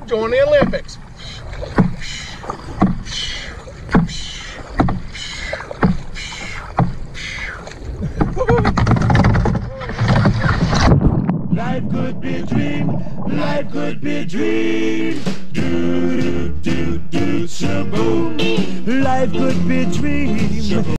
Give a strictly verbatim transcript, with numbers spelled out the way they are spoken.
join the Olympics. Life could be a dream, life could be a dream. Do do do do, shaboom. Life could be a dream.